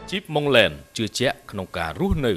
ជីបម៉ុងឡែនជឿជាក់ក្នុងការរស់នៅ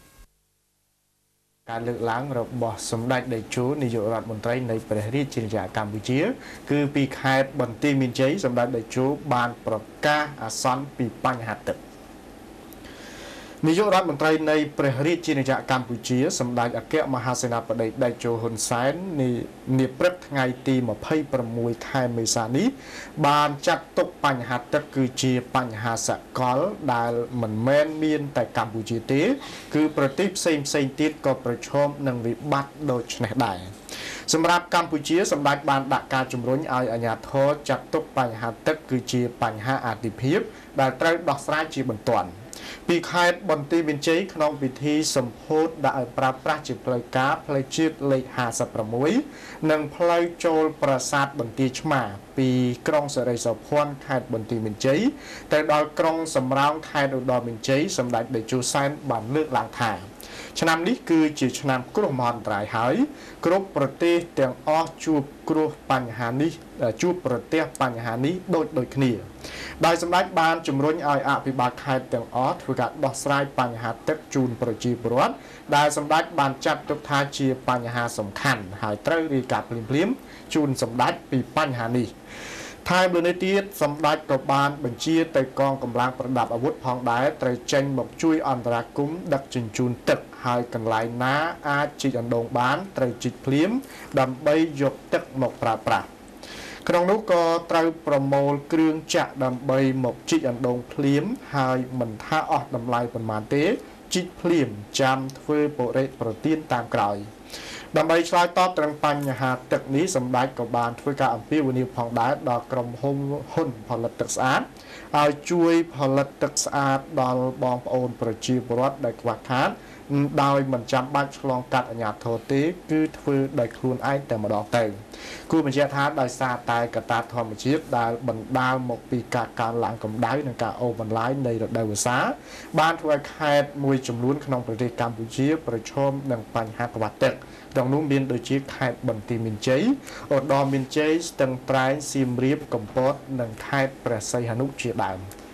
ការលើកឡើងរបស់សម្ដេចតេជោនាយករដ្ឋមន្ត្រីនៃព្រះរាជាណាចក្រកម្ពុជាគឺពីខេត្តបន្ទាយមានជ័យសម្ដេចតេជោបានប្រកាសអាសន្នពីបញ្ហាទឹកនាយករដ្ឋមន្ត្រីនៃព្រះរាជាណាចក្រកម្ពុជាសម្ដេចអគ្គមហាសេនាបតីតេជោហ៊ុនសែននាព្រឹកថ្ងៃទី26ខែមេសានេះបានចាត់ទុកបញ្ហាទឹកគឺជាបញ្ហាសកលដែលមិនមែនមានតែកម្ពុជាទេគឺប្រទេសផ្សេងទៀតក៏ប្រឈមនឹងវិបត្តិដូចនេះដែរសម្រាប់កម្ពុជាសម្ដេចបានដាក់ការជំរុញឲ្យអាជ្ញាធរចាត់ទុកបញ្ហាទឹកគឺជាបញ្ហាអាទិភាពដែលត្រូវដោះស្រាយជាបន្ទាន់ពីខេត្តបន្ទាយមានជ័យក្នុងពិធីសម្ពោធដាក់ឲ្យប្រើប្រាស់ជាផ្លូវការផ្លូវជាតិលេខ56និងផ្លូវចូលប្រាសាទបន្ទាយឆ្មាពីក្រុងសិរីសោភ័ណ្ឌខេត្តបន្ទាយមានជ័យទៅដល់ក្រុងសំរោងខេត្តឧត្តរមានជ័យសម្ដេចតេជោសែនបានលើកឡើងថាឆ្នាំនេះគឺជាឆ្នាំគ្រោះមហន្តរាយហើយគ្រប់ប្រទេសទាំងអស់ជួបគ្រោះបញ្ហានេះជួបប្រទះបញ្ហានេះដូចគ្នាដោយសម្ដេចបានជំរុញឲ្យអភិបាលខេត្តទាំងអស់ធ្វើការដោះស្រាយបញ្ហាទឹកជូនប្រជាពលរដ្ឋដែលសម្ដេចបានចាត់ទុកថាជាបញ្ហាសំខាន់ហើយត្រូវរាយការណ៍ភ្លាមៗជូនសម្ដេចពីបញ្ហានេះថែមលើនេះទៀតសម្ដេចក៏បានបញ្ជាទៅកងកម្លាំងប្រដាប់អាវុធផងដែរត្រូវចេញមកជួយអន្តរាគមន៍ដឹកជញ្ជូនទឹកហើយកន្លែងណាអាចជីកអណ្ដូងបានត្រូវជីកភ្លាមដើម្បីយកទឹកមកប្រើប្រាស់ក្នុងនោះក៏ត្រូវប្រមូលគ្រឿងចាក់ដើម្បីមកជីកអណ្ដូងភ្លាមហើយមិនថាអស់តម្លៃប៉ុន្មានទេជីកភ្លាមចាំធ្វើបរិយាប្រទានតាមក្រោយដើម្បីឆ្លើយតបទៅនឹងបញ្ហាទឹកនេះសម្ដេចក៏បានធ្វើការអំពាវនាវផងដែរដល់ក្រុមហ៊ុនផលិតទឹកស្អាតឲ្យជួយផលិតទឹកស្អាតដល់បងប្អូនប្រជាពលរដ្ឋដែលខ្វះខាតដោយមិនចាំបាច់ឆ្លងកាត់អាជ្ញាធរទេគឺធ្វើដោយខ្លួនឯងតែម្ដងទៅគួរបញ្ជាក់ថាដោយសារតែកត្តាធម្មជាតិដែលបណ្ដាលមកពីការកើនឡើងកម្ដៅនិងការអូសបន្លាយនៃរដូវវស្សាបានធ្វើឲ្យខេត្តមួយចំនួនក្នុងប្រទេសកម្ពុជាប្រឈមនឹងបញ្ហាកង្វះទឹកក្នុងនោះមានដូចជាខេត្តបន្ទាយមានជ័យឧត្តរមានជ័យស្ទឹងត្រែងសៀមរាបកំពតនិងខេត្តព្រះសីហនុជាដើម